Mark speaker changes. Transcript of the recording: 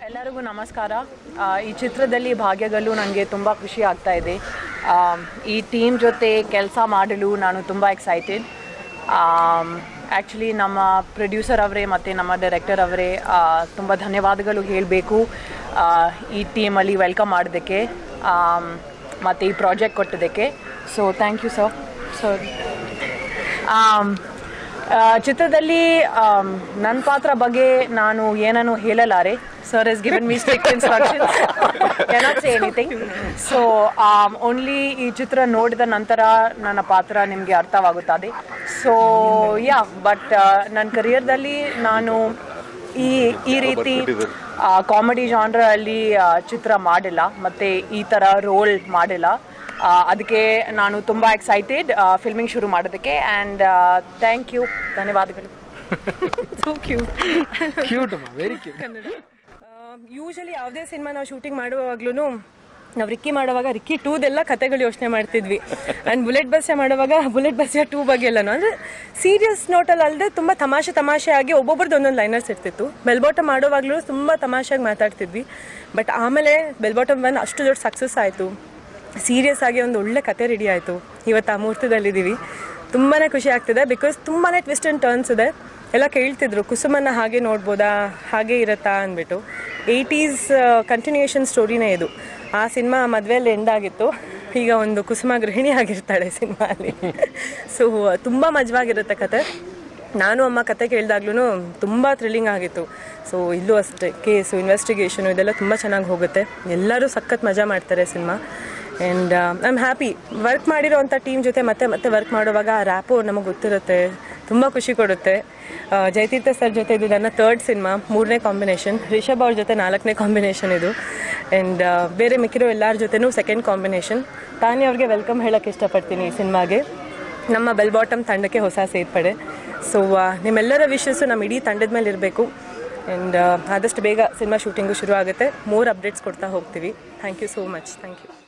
Speaker 1: ಎಲ್ಲರಿಗೂ ನಮಸ್ಕಾರ. ಈ ಚಿತ್ರದಲ್ಲಿ ಭಾಗ್ಯಗಲು ನನಗೆ ತುಂಬ ಖುಷಿ ಆಗ್ತಾ ಇದೆ. ಈ ಟೀಮ್ ಜೊತೆ ಕೆಲಸ ಮಾಡಲು ನಾನು ತುಂಬ ಎಕ್ಸೈಟೆಡ್. ಆ್ಯಕ್ಚುಲಿ ನಮ್ಮ ಪ್ರೊಡ್ಯೂಸರ್ ಅವರೇ ಮತ್ತು ನಮ್ಮ ಡೈರೆಕ್ಟರ್ ಅವರೇ ತುಂಬ ಧನ್ಯವಾದಗಳು ಹೇಳಬೇಕು ಈ ಟೀಮಲ್ಲಿ ವೆಲ್ಕಮ್ ಮಾಡೋದಕ್ಕೆ ಮತ್ತು ಈ ಪ್ರಾಜೆಕ್ಟ್ ಕೊಟ್ಟೋದಕ್ಕೆ. So thank you sir. ಚಿತ್ರದಲ್ಲಿ ನನ್ನ ಪಾತ್ರ ಬಗ್ಗೆ ನಾನು ಏನನ್ನು ಹೇಳಲಾರೆ. Sir has given me strict instructions. Cannot say anything. So only ಈ ಚಿತ್ರ ನೋಡಿದ ನಂತರ ನನ್ನ ಪಾತ್ರ ನಿಮಗೆ ಅರ್ಥವಾಗುತ್ತದೆ. ಸೊ ಬಟ್ ನನ್ನ ಕರಿಯರ್ದಲ್ಲಿ ನಾನು ಈ ರೀತಿ ಕಾಮಿಡಿ ಜಾನ್ರ ಅಲ್ಲಿ ಚಿತ್ರ ಮಾಡಿಲ್ಲ ಮತ್ತು ಈ ಥರ ರೋಲ್ ಮಾಡಿಲ್ಲ. ಅದಕ್ಕೆ ನಾನು ತುಂಬ ಎಕ್ಸೈಟೆಡ್ ಫಿಲ್ಮಿಂಗ್ ಶುರು ಮಾಡೋದಕ್ಕೆ. ಆ್ಯಂಡ್ ಥ್ಯಾಂಕ್ ಯು, ಧನ್ಯವಾದಗಳು.
Speaker 2: So cute very cute. Usually ಯಾವುದೇ ಸಿನಿಮಾ ನಾವು ಶೂಟಿಂಗ್ ಮಾಡುವಾಗ್ಲೂ ನಾವು ರಿಕ್ಕಿ ಮಾಡುವಾಗ ರಿಕ್ಕಿ 2ದೆಲ್ಲ ಕತೆಗಳು ಯೋಚನೆ ಮಾಡ್ತಿದ್ವಿ. ಆ್ಯಂಡ್ ಬುಲೆಟ್ ಬಸ್ಯ ಮಾಡುವಾಗ ಬುಲೆಟ್ ಬಸ್ಯ 2 ಬಗ್ಗೆ ಎಲ್ಲನೂ ಅಂದರೆ ಸೀರಿಯಸ್ ನೋಟಲ್ಲಿ ಅಲ್ಲದೆ ತುಂಬ ತಮಾಷೆ ಆಗಿ ಒಬ್ಬೊಬ್ರದ್ದು ಒಂದೊಂದು ಲೈನರ್ಸ್ ಇರ್ತಿತ್ತು. ಬೆಲ್ ಬಾಟಮ್ ಮಾಡುವಾಗಲೂ ತುಂಬ ತಮಾಷೆಯಾಗಿ ಮಾತಾಡ್ತಿದ್ವಿ. ಬಟ್ ಆಮೇಲೆ ಬೆಲ್ ಬಾಟಮ್ 1 ಅಷ್ಟು ದೊಡ್ಡ ಸಕ್ಸಸ್ ಆಯಿತು. ಸೀರಿಯಸ್ ಆಗಿ ಒಂದು ಒಳ್ಳೆ ಕತೆ ರೆಡಿ ಆಯಿತು. ಇವತ್ತು ಆ ಮುಹೂರ್ತದಲ್ಲಿದ್ದೀವಿ. ತುಂಬಾ ಖುಷಿ ಆಗ್ತಿದೆ. ಬಿಕಾಸ್ ತುಂಬಾ ಟ್ವಿಸ್ಟ್ ಆ್ಯಂಡ್ ಟರ್ನ್ಸ್ ಇದೆ. ಎಲ್ಲ ಕೇಳ್ತಿದ್ರು ಕುಸುಮನ್ನ ಹಾಗೆ ನೋಡ್ಬೋದಾ, ಹಾಗೆ ಇರತ್ತಾ ಅಂದ್ಬಿಟ್ಟು. 80s ಕಂಟಿನ್ಯೂಯೇಷನ್ ಸ್ಟೋರಿನೇ ಇದು. ಆ ಸಿನಿಮಾ ಮದುವೆಯಲ್ಲಿ ಎಂಡ್ ಆಗಿತ್ತು. ಈಗ ಒಂದು ಕುಸುಮ ಗೃಹಿಣಿ ಆಗಿರ್ತಾಳೆ ಸಿನಿಮಾಲಿ. ಸೊ ತುಂಬ ಮಜವಾಗಿರುತ್ತೆ ಕತೆ. ನಾನು ಅಮ್ಮ ಕತೆ ಕೇಳಿದಾಗ್ಲೂ ತುಂಬ ಥ್ರಿಲ್ಲಿಂಗ್ ಆಗಿತ್ತು. ಸೊ ಇಲ್ಲೂ ಅಷ್ಟೇ ಕೇಸು ಇನ್ವೆಸ್ಟಿಗೇಷನು ಇದೆಲ್ಲ ತುಂಬ ಚೆನ್ನಾಗಿ ಹೋಗುತ್ತೆ. ಎಲ್ಲರೂ ಸಖತ್ ಮಜಾ ಮಾಡ್ತಾರೆ cinema. And I am happy work ಮಾಡಿರೋವಂಥ ಟೀಮ್ ಜೊತೆ ಮತ್ತೆ ವರ್ಕ್ ಮಾಡುವಾಗ ಆ ರ್ಯಾಪು ನಮಗೆ ಗೊತ್ತಿರುತ್ತೆ, ತುಂಬ ಖುಷಿ ಕೊಡುತ್ತೆ. ಜಯತೀರ್ಥ ಸರ್ ಜೊತೆ ಇದು ನನ್ನ 3rd ಸಿನಿಮಾ, 3ನೇ ಕಾಂಬಿನೇಷನ್. ರಿಷಬ್ ಅವ್ರ ಜೊತೆ 4ನೇ ಕಾಂಬಿನೇಷನ್ ಇದು. ಆ್ಯಂಡ್ ಬೇರೆ ಮಿಕ್ಕಿರೋ ಎಲ್ಲರ ಜೊತೆನೂ 2nd ಕಾಂಬಿನೇಷನ್. ತಾನೇ ಅವ್ರಿಗೆ ವೆಲ್ಕಮ್ ಹೇಳೋಕ್ಕೆ ಇಷ್ಟಪಡ್ತೀನಿ ಈ ಸಿನಿಮಾಗೆ, ನಮ್ಮ ಬೆಲ್ ಬಾಟಮ್ ತಂಡಕ್ಕೆ ಹೊಸ ಸೇರ್ಪಡೆ. ಸೊ ನಿಮ್ಮೆಲ್ಲರ ವಿಶಸ್ಸು ನಮ್ಮ ಇಡೀ ತಂಡದ ಮೇಲೆ ಇರಬೇಕು. ಆ್ಯಂಡ್ ಆದಷ್ಟು ಬೇಗ ಸಿನಿಮಾ ಶೂಟಿಂಗು ಶುರು ಆಗುತ್ತೆ. 3 ಅಪ್ಡೇಟ್ಸ್ ಕೊಡ್ತಾ ಹೋಗ್ತೀವಿ. Thank you so much. Thank you.